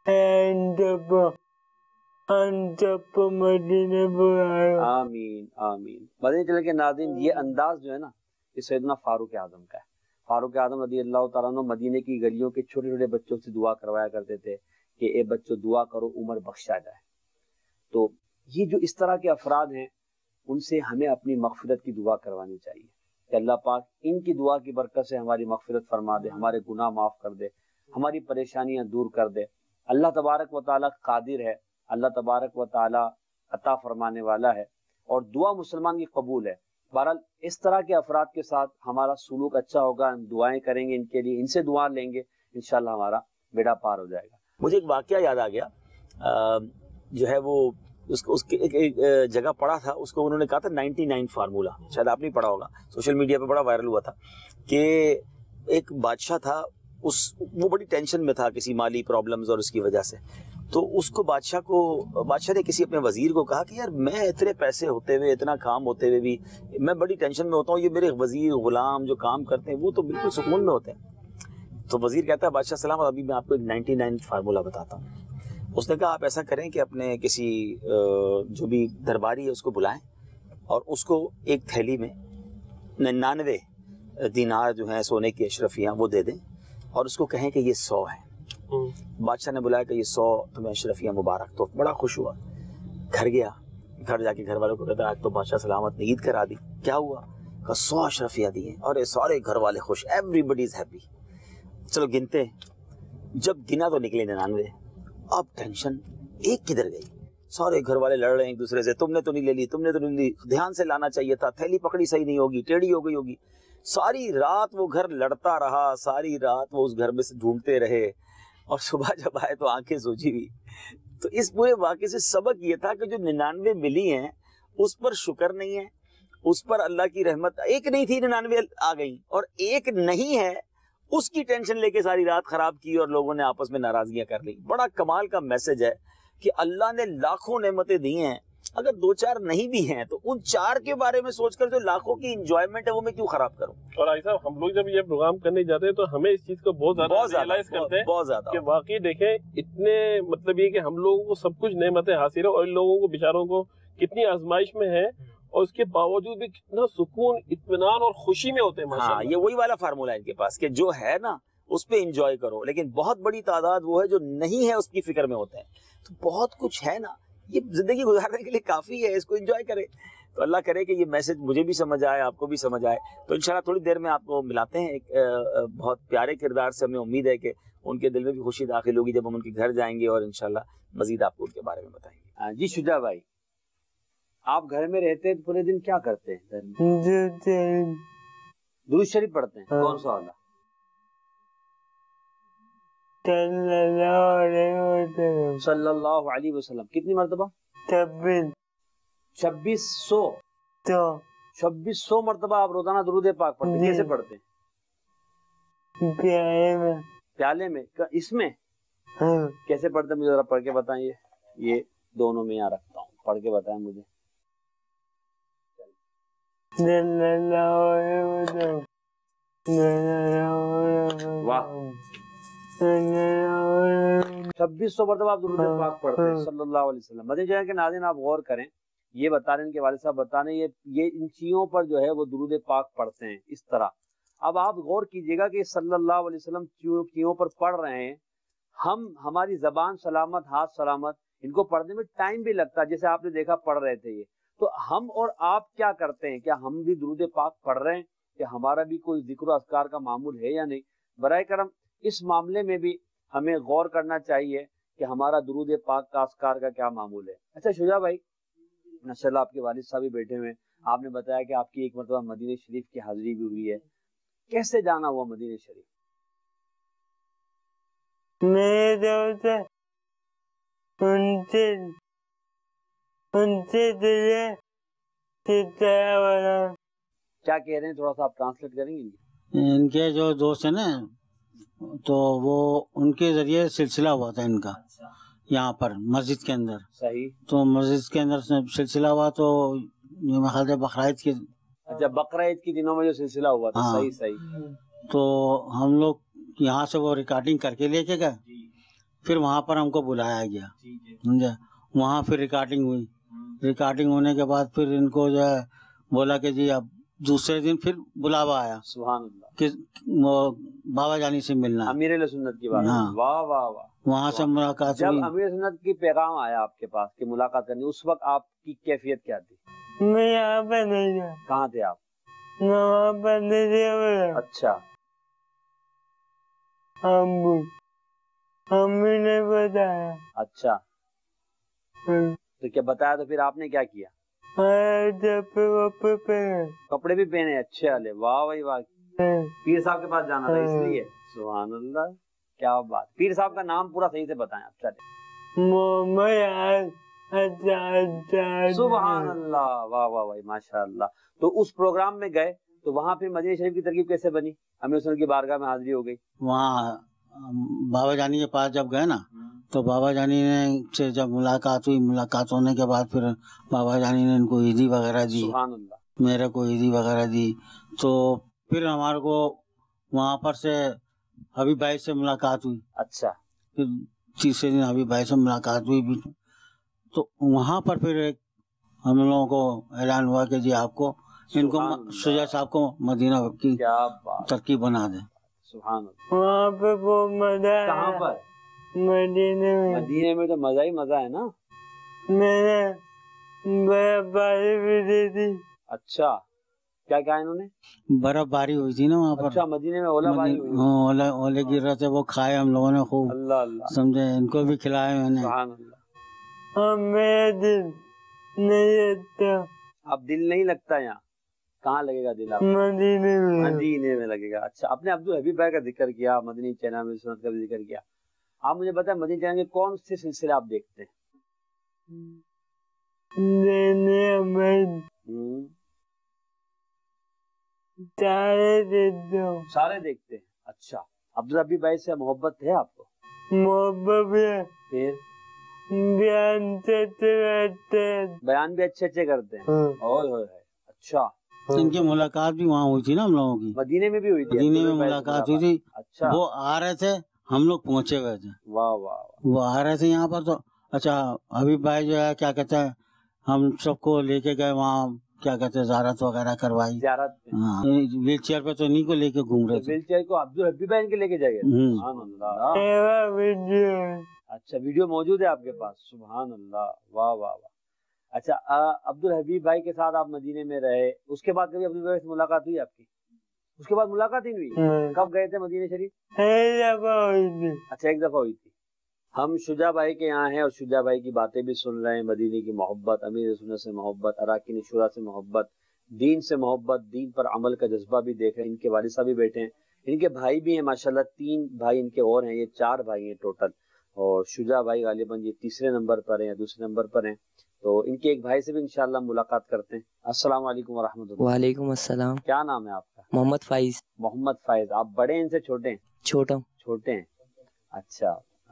S5: جب ہم جب مدینہ بلایا۔
S3: آمین آمین۔ مدینہ چلے کے ناظرین، یہ انداز جو ہے نا یہ سیدنا فاروق اعظم کا ہے۔ فاروق اعظم رضی اللہ تعالیٰ عنہ مدینے کی گلیوں کے چھوٹے چھوٹے بچوں سے دعا کروایا کرتے تھے کہ اے بچوں دعا کرو عمر بخشا جائے۔ تو یہ جو اس طرح کے افراد ہیں ان سے ہمیں اپنی مغفرت کی دعا کروانی چاہیے کہ اللہ پاک ان کی دعا کی برکت سے ہماری مغفرت فرما دے، ہمارے گناہ معاف کر دے، ہماری پریشانیاں دور کر دے۔ اللہ تبارک و تعالیٰ قادر ہے، اللہ تبارک و تعالیٰ عطا فرمانے والا ہے، اور دعا مسلمان کی قبول ہے۔ بہرحال اس طرح کے افراد کے ساتھ ہمارا سلوک اچھا ہوگا، ہم دعائیں کریں گے ان کے لیے، ان سے دعا لیں گے، انشاءاللہ ہمارا بیڑا پار ہو جائے گا۔
S2: مجھے ایک واقعہ یاد آ گیا، جو ہے وہ اس کو اس کے ایک, ایک جگہ پڑھا تھا، اس کو انہوں نے کہا تھا نائنٹی نائن فارمولا، شاید آپ نے پڑھا ہوگا، سوشل میڈیا پہ بڑا وائرل ہوا تھا کہ ایک بادشاہ تھا، اس وہ بڑی ٹینشن میں تھا کسی مالی پرابلمز اور اس کی وجہ سے، تو اس کو بادشاہ کو بادشاہ نے کسی اپنے وزیر کو کہا کہ یار میں اتنے پیسے ہوتے ہوئے، اتنا کام ہوتے ہوئے بھی میں بڑی ٹینشن میں ہوتا ہوں، یہ میرے وزیر غلام جو کام کرتے ہیں وہ تو بالکل سکون میں ہوتے ہیں۔ تو وزیر کہتا ہے بادشاہ سلام، ابھی میں آپ کو ایک نائنٹی نائن فارمولا بتاتا ہوں۔ اس نے کہا آپ ایسا کریں کہ اپنے کسی جو بھی درباری ہے اس کو بلائیں اور اس کو ایک تھیلی میں ننانوے دینار جو ہیں سونے کی اشرفیاں وہ دے دیں اور اس کو کہیں کہ یہ سو ہے۔ بادشاہ نے بلایا کہ یہ سو تمہیں اشرفیاں مبارک، تو بڑا خوش ہوا، گھر گیا، گھر جا کے گھر والوں کو کہتا آج تو بادشاہ سلامت نے عید کرا دی۔ کیا ہوا؟ کہا سو اشرفیاں دی ہیں اور یہ سارے گھر والے خوش، ایوری بڈی از ہیپی۔ چلو گنتے ہیں، جب گنا تو نکلے ننانوے، اب ٹینشن ایک کدھر گئی، سارے گھر والے لڑ رہے ہیں ایک دوسرے سے، تم نے تو نہیں لے لی، تم نے تو نہیں لی، دھیان سے لانا چاہیے تھا، تھیلی پکڑی صحیح نہیں ہوگی، ٹیڑھی ہو گئی ہوگی۔ ساری رات وہ گھر لڑتا رہا، ساری رات وہ اس گھر میں سے ڈھونڈتے رہے، اور صبح جب آئے تو آنکھیں سوجی ہوئی۔ تو اس پورے واقعے سے سبق یہ تھا کہ جو ننانوے ملی ہیں اس پر شکر نہیں ہے، اس پر اللہ کی رحمت، ایک نہیں تھی ننانوے آ گئی، اور ایک نہیں ہے اس کی ٹینشن لے کے ساری رات خراب کی اور لوگوں نے آپس میں ناراضگیاں کر لی۔ بڑا کمال کا میسج ہے کہ اللہ نے لاکھوں نعمتیں دی ہیں، اگر دو چار نہیں بھی ہیں تو ان چار کے بارے میں سوچ کر جو لاکھوں کی انجوائمنٹ ہے وہ میں کیوں خراب کروں۔
S6: اور آئی صاحب ہم لوگ جب یہ پروگرام کرنے جاتے ہیں تو ہمیں اس چیز کو بہت زیادہ ریئلائز کرتے ہیں
S2: بہت زیادہ
S6: کہ واقعی دیکھیں اتنے مطلب یہ کہ ہم لوگوں کو سب کچھ نعمتیں حاصل ہیں اور ان لوگوں کو بیچاروں کو کتنی آزمائش میں ہیں، اور اس کے باوجود بھی کتنا سکون، اطمینان اور خوشی میں ہوتے ہیں
S2: ہاں
S6: ماشاءاللہ۔
S2: یہ وہی والا فارمولا ہے ان کے پاس کہ جو ہے نا اس پہ انجوائے کرو، لیکن بہت بڑی تعداد وہ ہے جو نہیں ہے اس کی فکر میں ہوتے ہیں۔ تو بہت کچھ ہے نا، یہ زندگی گزارنے کے لیے کافی ہے، اس کو انجوائے کرے۔ تو اللہ کرے کہ یہ میسج مجھے بھی سمجھ آئے، آپ کو بھی سمجھ آئے۔ تو انشاءاللہ تھوڑی دیر میں آپ کو ملاتے ہیں ایک بہت پیارے کردار سے، ہمیں امید ہے کہ ان کے دل میں بھی خوشی داخل ہوگی جب ہم ان کے گھر جائیں گے، اور انشاءاللہ مزید آپ کو ان کے بارے میں بتائیں گے۔
S3: جی شجاع بھائی، آپ گھر میں رہتے ہیں تو پورے دن کیا کرتے ہیں؟ گھر میں درود شریف پڑھتے ہیں، کون سا والا؟ صلی اللہ علیہ وسلم۔ کتنی مرتبہ؟ چھبیس سو چھبیس سو مرتبہ آپ روزانہ درود پاک پڑھتے ہیں۔ کیسے پڑھتے ہیں؟
S5: پیالے میں۔
S3: پیالے میں؟ اس میں کیسے پڑھتے ہیں؟ مجھے ذرا پڑھ کے بتائیں۔ یہ یہ دونوں میں یہاں رکھتا ہوں، پڑھ کے بتائیں مجھے۔ واہ، چھبیس سو مرتبہ آپ درود پاک پڑھتے ہیں صلی اللہ علیہ وسلم۔ مدنی چینل کے ناظرین آپ غور کریں، یہ بتا رہے ہیں کہ والد صاحب بتا رہے ہیں یہ یہ ان چیزوں پر جو ہے وہ درود پاک پڑھتے ہیں اس طرح۔ اب آپ غور کیجئے گا کہ صلی اللہ علیہ وسلم چیزوں پر پڑھ رہے ہیں، ہم ہماری زبان سلامت، ہاتھ سلامت، ان کو پڑھنے میں ٹائم بھی لگتا ہے، جیسے آپ نے دیکھا پڑھ رہے تھے یہ۔ تو ہم اور آپ کیا کرتے ہیں؟ کیا ہم بھی درود پاک پڑھ رہے ہیں؟ کہ ہمارا بھی کوئی ذکر و اذکار کا معمول ہے یا نہیں؟ برائے کرم اس معاملے میں بھی ہمیں غور کرنا چاہیے کہ ہمارا درود پاک کا اذکار کا کیا معمول ہے۔ اچھا شجاع بھائی، ماشاءاللہ آپ کے والد صاحب بھی بیٹھے ہوئے ہیں، آپ نے بتایا کہ آپ کی ایک مرتبہ مدینہ شریف کی حاضری بھی ہوئی ہے، کیسے جانا ہوا مدینہ شریف؟
S5: میرے دوست ان سے ان سے دلے ستارہ والا۔
S3: کیا کہہ رہے ہیں؟ تھوڑا سا آپ ٹرانسلیٹ کریں گے؟
S4: ان کے جو دوست ہیں نا، تو وہ ان کے ذریعے سلسلہ ہوا تھا ان کا یہاں پر مسجد کے اندر۔
S3: صحیح۔
S4: تو مسجد کے اندر سلسلہ ہوا، تو یہ میرے خیال سے بقرعید کے،
S3: اچھا بقرعید کے دنوں میں جو سلسلہ ہوا تھا۔
S4: ہاں۔
S3: صحیح صحیح۔
S4: تو ہم لوگ یہاں سے وہ ریکارڈنگ کر کے لے کے گئے، پھر وہاں پر ہم کو بلایا گیا، سمجھے؟ وہاں پھر ریکارڈنگ ہوئی، ریکارڈنگ ہونے کے بعد پھر ان کو جو ہے بولا کہ جی اب دوسرے دن پھر بلاوا آیا
S3: سبحان اللہ
S4: کہ وہ بابا جانی سے ملنا ہے۔
S3: امیر علیہ سنت کی بات۔
S4: ہاں۔
S3: واہ واہ واہ۔
S4: وہاں سے ملاقات
S3: جب
S4: ہوئی۔
S3: امیر سنت کی پیغام آیا آپ کے پاس کہ ملاقات کرنی، اس وقت آپ کی کیفیت کیا تھی؟
S5: میں یہاں پر نہیں گیا،
S3: کہاں تھے آپ؟
S5: میں وہاں پر نہیں گیا۔
S3: اچھا
S5: ابو امی نے بتایا۔
S3: اچھا، تو کیا بتایا تو پھر آپ نے کیا کیا؟ کپڑے بھی پہنے اچھے والے؟ واہ بھائی واہ۔ پیر صاحب کے پاس جانا تھا اس لیے؟ سبحان اللہ، کیا بات۔ پیر صاحب کا نام پورا صحیح سے بتائیں آپ۔ چلے سبحان اللہ، واہ واہ بھائی ماشاء اللہ۔ تو اس پروگرام میں گئے تو وہاں پھر مدینہ شریف کی ترکیب کیسے بنی؟ امیر حسن کی بارگاہ میں حاضری ہو گئی۔
S4: وہاں بابا جانی کے پاس جب گئے نا، تو بابا جانی نے سے جب ملاقات ہوئی، ملاقات ہونے کے بعد پھر بابا جانی نے ان کو عیدی وغیرہ دی،
S3: سبحان اللہ،
S4: میرے کو عیدی وغیرہ دی۔ تو پھر ہمارے کو وہاں پر سے حبیب بھائی سے ملاقات ہوئی۔
S3: اچھا،
S4: پھر تیسرے دن حبیب بھائی سے ملاقات ہوئی بھی، تو وہاں پر پھر ایک ہم لوگوں کو اعلان ہوا کہ جی آپ کو ان کو شجاع صاحب کو مدینہ کی
S3: کیا بات،
S4: ترکیب بنا دیں۔
S3: سبحان اللہ۔
S5: وہاں پہ وہ مزہ ہے۔
S3: کہاں پر؟
S5: مدینے میں۔
S3: مدینے میں تو مزہ ہی مزہ ہے نا۔
S5: میں نے برف باری بھی دی تھی۔
S3: اچھا، کیا کہا انہوں نے؟
S4: برف باری ہوئی تھی نا وہاں پر۔
S3: اچھا، مدینے میں اولا باری ہوئی؟
S4: ہاں، اولے اولے گر رہے تھے، وہ کھائے ہم لوگوں نے خوب،
S3: اللہ اللہ،
S4: سمجھے؟ ان کو بھی کھلائے میں نے۔
S3: سبحان اللہ۔
S5: اور میرا دل نہیں لگتا
S3: اب دل نہیں لگتا یہاں؟ کہاں لگے گا دل آپ؟
S5: مدینے میں۔
S3: مدینے میں لگے گا۔ اچھا، آپ نے عبدالحبیب بھائی کا ذکر کیا، مدنی چینل میں سنت کا بھی ذکر کیا، آپ مجھے بتائیں مدنی چینل کے کون سے سلسلے آپ دیکھتے ہیں؟
S5: سارے دیکھتے ہوں۔
S3: سارے دیکھتے ہیں۔ اچھا، عبدالحبیب بھائی سے محبت ہے آپ کو؟
S5: محبت بھی ہے،
S3: پھر
S5: بیان سے اچھے کرتے ہیں۔
S3: بیان بھی اچھے اچھے کرتے ہیں؟ اوہ اوہ، اچھا،
S4: ان کی ملاقات بھی وہاں ہوئی تھی نا ہم لوگوں کی،
S3: مدینے میں بھی ہوئی تھی؟
S4: مدینے میں ملاقات ہوئی تھی۔
S3: اچھا،
S4: وہ آ رہے تھے، ہم لوگ پہنچے ہوئے تھے،
S3: واہ واہ،
S4: وہ آ رہے تھے یہاں پر۔ تو اچھا حبیب بھائی جو ہے کیا کہتے ہیں، ہم سب کو لے کے گئے وہاں क्या कहते हैं ज़ियारत वगैरह करवाई।
S3: ज़ियारत पे
S4: हाँ, व्हील चेयर पे तो नहीं को लेके घूम रहे थे।
S3: व्हील चेयर को अब्दुल हबीब भाई इनके लेके जाइए।
S4: हम्म।
S3: सुभान अल्लाह।
S5: मेरा वीडियो
S3: अच्छा, वीडियो मौजूद है आपके पास? सुभान अल्लाह, वाह वाह वाह। अच्छा, अ, अब्दुल हबीब भाई के साथ आप मदीने में रहे, उसके बाद कभी अब्दुल भाई से मुलाकात हुई आपकी? उसके बाद मुलाकात ही नहीं हुई? कब गए थे मदीने शरीफ? अच्छा, एक दफा हुई थी। हम शुजा भाई के यहाँ हैं और शुजा भाई की बातें भी सुन रहे हैं, मदीने की मोहब्बत, अमीर सुन्नत से मोहब्बत, अराकीन शुरा से मोहब्बत, दीन से मोहब्बत, दीन पर अमल का जज्बा भी देख रहे हैं। इनके वालिद साहब भी बैठे हैं, इनके भाई भी हैं माशाल्लाह, तीन भाई इनके और हैं, ये चार भाई हैं टोटल। और शुजा भाई गालिबन ये तीसरे नंबर पर हैं या दूसरे नंबर पर हैं। तो इनके एक भाई से भी इंशाल्लाह मुलाकात करते हैं। अस्सलाम वालेकुम वरहमतुल्लाह।
S7: वालेकुम अस्सलाम।
S3: क्या नाम है आपका?
S7: मोहम्मद फाइज।
S3: मोहम्मद फाइज। आप बड़े हैं इनसे छोटे हैं?
S7: छोटा।
S3: छोटे हैं। अच्छा,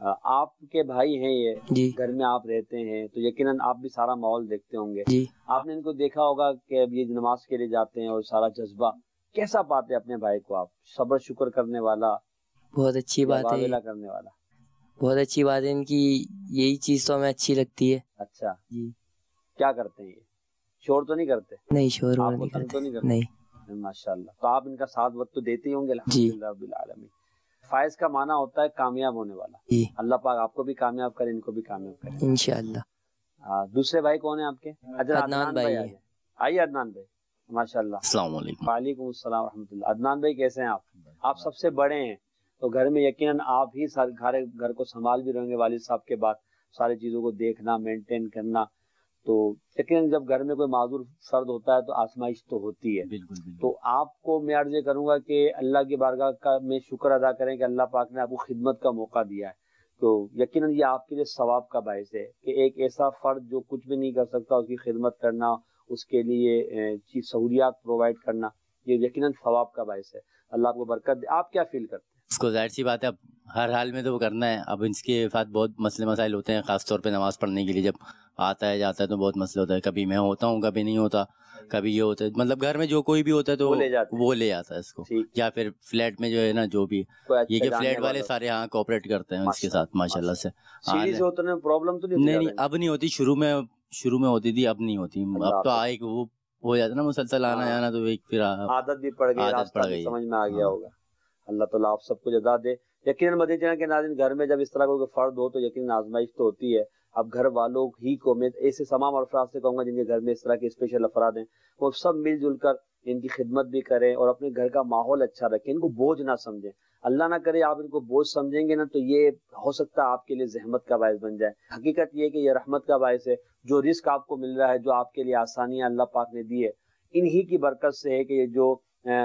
S3: आपके भाई हैं ये
S7: जी।
S3: घर में आप रहते हैं तो यकीनन आप भी सारा माहौल देखते होंगे
S7: जी।
S3: आपने इनको देखा होगा कि अब ये नमाज के लिए जाते हैं और सारा जज्बा कैसा पाते हैं अपने भाई को आप? सब्र शुक्र करने वाला?
S7: बहुत अच्छी बात है,
S3: करने वाला?
S7: बहुत अच्छी बात है इनकी, यही चीज तो हमें अच्छी लगती है।
S3: अच्छा
S7: जी।
S3: क्या करते हैं ये? शोर तो नहीं करते?
S7: नहीं, शोर
S3: आपको
S7: नहीं
S3: तंग
S7: करते।
S3: तो नहीं करते?
S7: नहीं।
S3: माशाल्लाह। तो आप इनका साथ वक्त तो देते ही होंगे अल्हम्दुलिल्लाह रब्बिल आलमीन। फाइज का माना होता है कामयाब होने वाला।
S7: जी।
S3: अल्लाह पाक आपको भी कामयाब करे, इनको भी कामयाब करे
S7: इंशाअल्लाह।
S3: दूसरे भाई कौन है आपके?
S7: अदनान भाई है।
S3: आइए अदनान भाई, माशाल्लाह।
S8: अस्सलाम वालेकुम।
S3: वालेकुम अस्सलाम रहमतुल्लाह। अदनान भाई कैसे हैं आप? आप सबसे बड़े हैं तो घर में यकीनन आप ही घर घर को संभाल भी रहेंगे, वालिद साहब के बाद सारी चीजों को देखना, मेंटेन करना। तो यकीनन जब घर में कोई माजूर फर्द होता है तो आजमाइश तो होती है।
S8: बिल्कुल, बिल्कुल।
S3: तो आपको मैं अर्ज करूंगा कि अल्लाह की बारगाह का में शुक्र अदा करें कि अल्लाह पाक ने आपको खिदमत का मौका दिया है। तो यकीनन ये आपके लिए सवाब का बायस है कि एक ऐसा फर्द जो कुछ भी नहीं कर सकता उसकी खिदमत करना, उसके लिए चीज सहूलियात प्रोवाइड करना, ये यकीनन सवाब का बायस है। अल्लाह आपको बरकत दे। आप क्या फील करते हैं?
S8: इसको जाहिर सी बात है, अब हर हाल में तो वो करना है। अब इसके साथ बहुत मसले मसाइल होते हैं, खास तौर पे नमाज पढ़ने के लिए जब आता है जाता है तो बहुत मसले होता है। कभी मैं होता हूँ, कभी नहीं होता, कभी ये होता है, मतलब घर में जो कोई भी होता है तो
S3: वो ले जाते
S8: वो ले जाता है इसको। या फिर फ्लैट में जो है ना, जो भी ये कि फ्लैट वाले सारे यहाँ कोऑपरेट करते हैं इसके साथ माशाल्लाह से।
S3: प्रॉब्लम तो नहीं?
S8: नहीं, अब नहीं होती। शुरू में शुरू में होती थी, अब नहीं होती। अब तो आए वो हो जाता ना मुसलसल आना जाना, तो एक फिर
S3: आदत भी पड़ गई,
S8: आदत पड़ गई,
S3: समझ में आ गया होगा। अल्लाह ताला आप सबको जज़ा दे। यकीनन मदीना के नाज़रीन, घर में जब इस तरह का फर्द हो तो यकीनन आजमाइश तो होती है। अब घर वालों ही को मैं ऐसे तमाम अफराद से कहूँगा जिनके घर में इस तरह के स्पेशल अफराद हैं, वो सब मिलजुल कर इनकी खिदमत भी करें और अपने घर का माहौल अच्छा रखें, इनको बोझ ना समझें। अल्लाह ना करे आप इनको बोझ समझेंगे ना तो ये हो सकता है आपके लिए जहमत का बायस बन जाए। हकीकत ये है कि ये रहमत का बायस है। जो रिस्क आपको मिल रहा है, जो आपके लिए आसानियां अल्लाह पाक ने दी है, इन्हीं की बरकत से है कि ये जो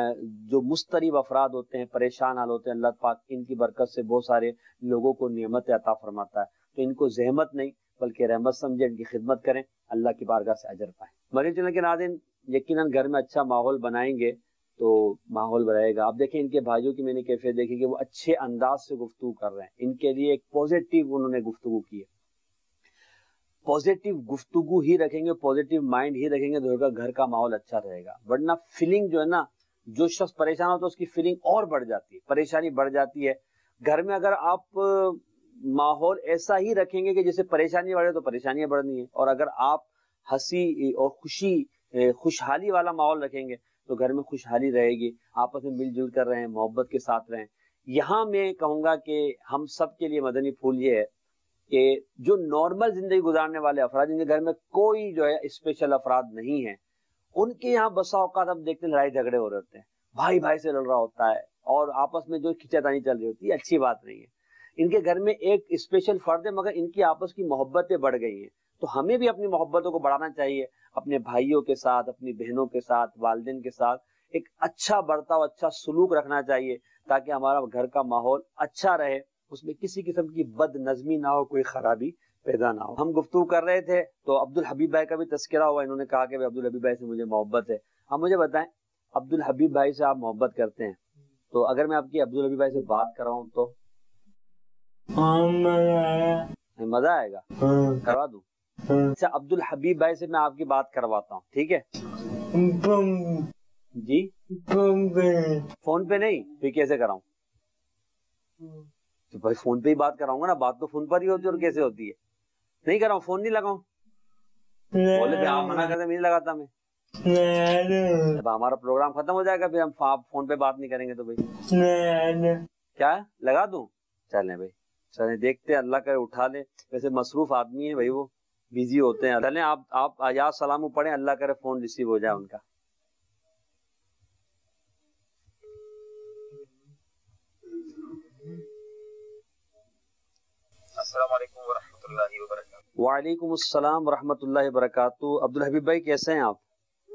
S3: जो मुस्तरीब अफराद होते हैं, परेशान हाल होते हैं, अल्लाह पाक इनकी बरकत से बहुत सारे लोगों को नियमत अता फरमाता है। तो इनको जहमत नहीं बल्कि रहमत समझे, इनकी खिदमत करें, अल्लाह की बारगाह से अजर पाएं। मरीज चैनल के नाज़रीन, यकीनन घर में अच्छा माहौल बनाएंगे तो माहौल बढ़ेगा। आप देखें इनके भाइयों की मैंने कैफियत देखी कि वो अच्छे अंदाज से गुफ्तगू कर रहे हैं। इनके लिए एक पॉजिटिव उन्होंने गुफ्तगू की है। पॉजिटिव गुफ्तगू ही रखेंगे, पॉजिटिव माइंड ही रखेंगे तो घर का माहौल अच्छा रहेगा। वरना फीलिंग जो है ना, जो शख्स परेशान होता है उसकी फीलिंग और बढ़ जाती है, परेशानी बढ़ जाती है। घर में अगर आप माहौल ऐसा ही रखेंगे कि जैसे परेशानी बढ़े तो परेशानियां बढ़नी है, और अगर आप हंसी और खुशी खुशहाली वाला माहौल रखेंगे तो घर में खुशहाली रहेगी, आपस में मिलजुल कर रहें, मोहब्बत के साथ रहें। यहाँ मैं कहूँगा कि हम सब के लिए मदनी फूल ये है कि जो नॉर्मल जिंदगी गुजारने वाले अफराद, जिनके घर में कोई जो है स्पेशल अफराद नहीं है, उनके यहाँ बसा औकात हम देखते लड़ाई झगड़े हो रहे होते हैं, भाई भाई से लड़ रहा होता है और आपस में जो खिंचातानी चल रही होती है, अच्छी बात नहीं है। इनके घर में एक स्पेशल फर्द है मगर इनकी आपस की मोहब्बतें बढ़ गई हैं। तो हमें भी अपनी मोहब्बतों को बढ़ाना चाहिए, अपने भाइयों के साथ, अपनी बहनों के साथ, वालिदैन के साथ एक अच्छा बर्ताव, अच्छा सलूक रखना चाहिए ताकि हमारा घर का माहौल अच्छा रहे, उसमें किसी किस्म की बदनज़मी ना हो, कोई खराबी पैदा ना हो। हम गुफ्तगू कर रहे थे तो अब्दुल हबीब भाई का भी तस्करा हुआ। इन्होंने कहा कि अब्दुल हबीब भाई से मुझे मोहब्बत है। अब मुझे बताएं, अब्दुल हबीब भाई से आप मोहब्बत करते हैं तो अगर मैं आपकी अब्दुल हबीब भाई से बात कराऊं तो मजा आएगा? करवा दूं? अच्छा, अब्दुल हबीब भाई से मैं आपकी बात करवाता हूँ, ठीक है जी? फोन पे फोन पे नहीं, फिर कैसे कराऊं? तो भाई फोन पे ही बात कराऊंगा ना, बात तो फोन पर ही होती है और कैसे होती है? नहीं कराऊं, फोन नहीं लगाऊं? बोले आप मना करते, नहीं लगाता मैं। जब हमारा प्रोग्राम खत्म हो जाएगा फिर हम आप फोन पे बात नहीं करेंगे तो भाई क्या लगा दूं? चलें भाई, चलें देखते हैं, अल्लाह करे उठा ले। वैसे मसरूफ आदमी है भाई, वो बिजी होते हैं। चलें आप आप आयात सलाम पढ़ें, अल्लाह करे फोन रिसीव हो जाए उनका।
S9: अस्सलाम वालेकुम व रहमतुल्लाहि व बरकातुहू।
S3: वालेकुम अस्सलाम व रहमतुल्लाहि व बरकातुहू। अब्दुल हबीब भाई कैसे हैं आप?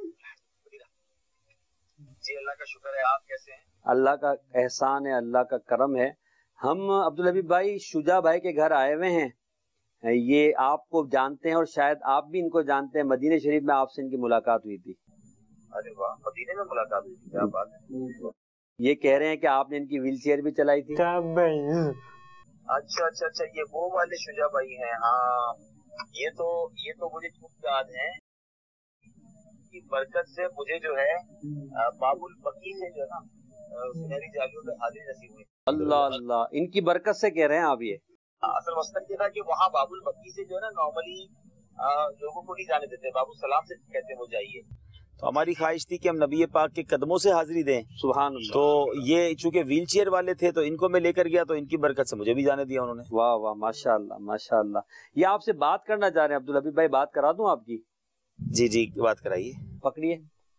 S9: जी अल्लाह का शुक्र है, आप कैसे हैं?
S3: अल्लाह का एहसान है, अल्लाह का करम है। हम अब्दुल हबीब भाई शुजा भाई के घर आए हुए हैं। ये आपको जानते हैं और शायद आप भी इनको जानते हैं। मदीने शरीफ में आपसे इनकी मुलाकात हुई थी।
S9: अरे वाह, मदीने में मुलाकात हुई थी, क्या बात है।
S3: ये कह रहे हैं कि आपने इनकी व्हील चेयर भी चलाई थी।
S9: अच्छा अच्छा अच्छा, ये वो वाले शुजा भाई हैं। हाँ, ये तो ये तो मुझे खूब याद है कि बरकत से मुझे जो है बाबुल बकी से जो है ना सुनहरी जालियों में हाजिरी नसीब हुई।
S3: अल्लाह अल्लाह, इनकी बरकत से कह रहे हैं आप ये।
S9: असल मसला ये था कि वहाँ बाबुल बकी से जो है ना नॉर्मली लोगों को नहीं जाने देते, बाबू सलाम से कहते वो जाइए।
S2: तो हमारी ख्वाहिश थी कि हम नबी पाक के कदमों से हाजिरी दें।
S3: सुभान अल्लाह।
S2: तो ये चूंकि व्हील चेयर वाले थे तो इनको मैं लेकर गया, तो इनकी बरकत से मुझे भी जाने दिया उन्होंने।
S3: वाह वाह, माशाअल्लाह माशाअल्लाह। ये आपसे बात करना चाह रहे हैं अब्दुल हबीब भाई, बात करा दूं आपकी?
S2: जी जी, बात कराइए।
S3: पकड़िए।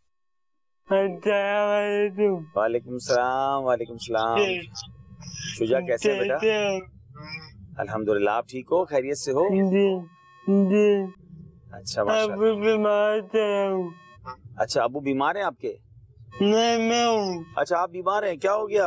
S2: वालेकुम सलाम। वालेकुम सलाम। शुजा कैसे हैं बेटा? अल्हम्दुलिल्लाह, आप ठीक हो, खैरियत से हो? अच्छा माशाअल्लाह। अच्छा, अबू बीमार हैं आपके?
S5: नहीं, मैं हूँ।
S2: अच्छा, आप बीमार हैं, क्या हो गया?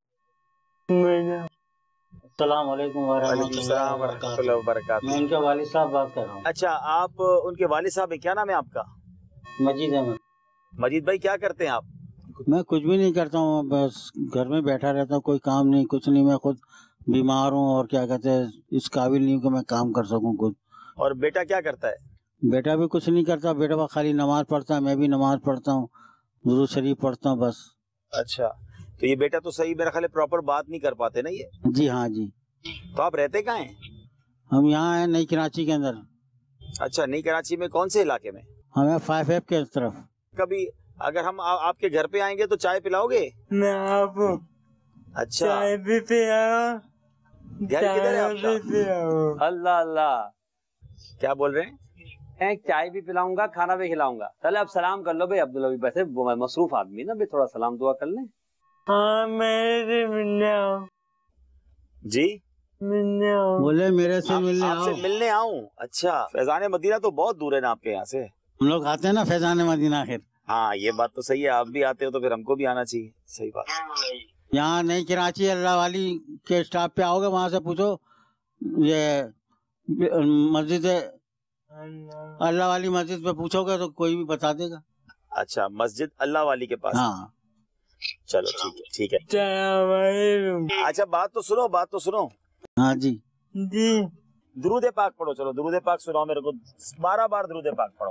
S4: अस्सलाम वालेकुम
S2: वरहमतुल्लाहि वबरकातुहू।
S4: मैं उनके वालिद साहब बात कर रहा हूँ।
S2: अच्छा, आप उनके वालिद साहब हैं, क्या नाम है आपका?
S4: मजीद अहमद।
S2: मजीद भाई, क्या करते हैं आप?
S4: मैं कुछ भी नहीं करता हूँ, बस घर में बैठा रहता हूँ, कोई काम नहीं, कुछ नहीं। मैं खुद बीमार हूँ और क्या कहते हैं, इस काबिल नहीं हूँ कि मैं काम कर सकूँ कुछ।
S2: और बेटा क्या करता है?
S4: बेटा भी कुछ नहीं करता, बेटा बस खाली नमाज पढ़ता है, मैं भी नमाज पढ़ता हूँ, दुरूद शरीफ पढ़ता हूँ बस।
S2: अच्छा, तो ये बेटा तो सही मेरा ख्याल प्रॉपर बात नहीं कर पाते ना ये?
S4: जी हाँ जी।
S2: तो आप रहते कहाँ हैं?
S4: हम यहाँ हैं नई कराची के अंदर।
S2: अच्छा, नई कराची में कौन से इलाके में?
S4: हमें फाइव एफ के तरफ।
S2: कभी अगर हम आ, आपके घर पे आएंगे तो चाय पिलाओगे?
S5: मैं आपको
S2: अच्छा,
S5: चाय भी पिलाओ,
S2: घर किधर है आपका?
S3: अल्लाह अल्लाह,
S2: क्या बोल रहे हैं?
S3: एक चाय भी पिलाऊंगा, खाना भी खिलाऊंगा। चले अब सलाम कर लो भाई अब्दुल हबीब, वैसे मसरूफ आदमी ना भाई, थोड़ा सलाम दुआ कर लें।
S5: हाँ, मेरे से मिलने आओ।
S2: जी,
S5: मिलने आओ।
S4: बोले मेरे से
S2: आप,
S4: मिलने आओ।
S2: आपसे मिलने आऊं? अच्छा, फैजान मदीना तो बहुत दूर है ना आपके यहाँ से?
S4: हम लोग आते हैं ना फैजान मदीना आखिर।
S2: हाँ, ये बात तो सही है, आप भी आते हो तो फिर हमको भी आना चाहिए। सही बात।
S4: यहाँ नई कराची अल्लाह वाली के स्टाफ पे आओगे, वहाँ से पूछो ये मस्जिद अल्लाह वाली मस्जिद पे पूछोगे तो कोई भी बता देगा।
S2: अच्छा, मस्जिद अल्लाह वाली के पास?
S4: हाँ।
S2: चलो ठीक है, ठीक है। अच्छा, बात तो सुनो, बात तो सुनो।
S4: हाँ जी
S5: जी।
S2: दुरूद पाक पढ़ो, चलो दुरूद पाक सुनाओ मेरे को, बारह बार दुरूद पाक पढ़ो।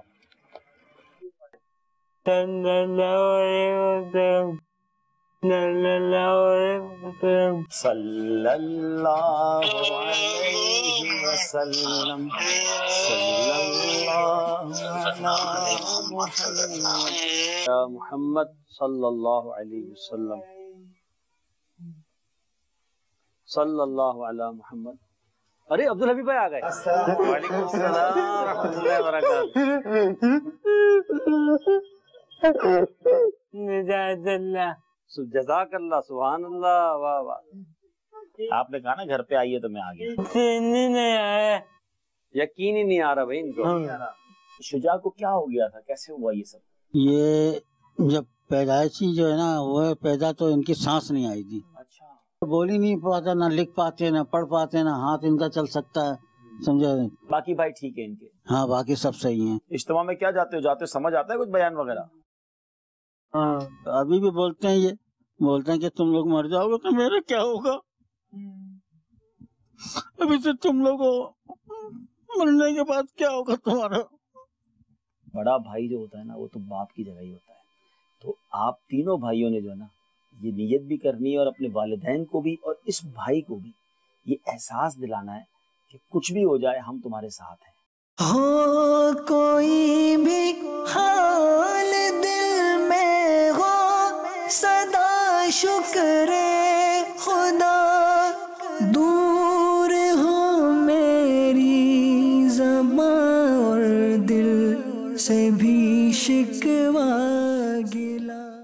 S2: सल्लल्लाहु अलैहि वसल्लम,
S3: या मोहम्मद सल्लल्लाहु अलैहि वसल्लम, सल्लल्लाहु अला मोहम्मद। अरे अब्दुल हबीब भाई आ गए। वालेकुम सलाम रहमतुल्लाहि व बरकातुहू। जज़ाकल्लाह, सुभान अल्लाह, वाह वाह।
S2: आपने कहा ना घर पे आइए तो मैं आ गया।
S5: नहीं आया,
S3: यकीन ही नहीं आ रहा भाई इनको।
S2: शुजा को क्या हो गया था, कैसे हुआ ये सब?
S4: ये जब पैदाइशी जो है ना, वो पैदा तो इनकी सांस नहीं आई थी।
S2: अच्छा।
S4: बोल ही नहीं पाता, ना लिख पाते, ना पढ़ पाते, ना हाथ इनका चल सकता है, समझे?
S2: बाकी भाई ठीक है इनके?
S4: हाँ, बाकी सब सही हैं।
S2: इज्तिमा में क्या जाते हो, जाते हो समझ आता है कुछ बयान वगैरह?
S4: हाँ, अभी भी बोलते हैं, ये बोलते हैं कि तुम लोग मर जाओगे तो मेरा क्या होगा। अभी से तुम लोगों मरने के बाद क्या होगा तुम्हारा।
S2: बड़ा भाई जो होता है ना, वो तो बाप की जगह ही होता है। तो आप तीनों भाइयों ने जो है ना, ये नियत भी करनी है और अपने वालिदैन को भी और इस भाई को भी ये एहसास दिलाना है कि कुछ भी हो जाए हम तुम्हारे साथ हैं।
S1: हो कोई भी हाल سے بھی شکوا گلا.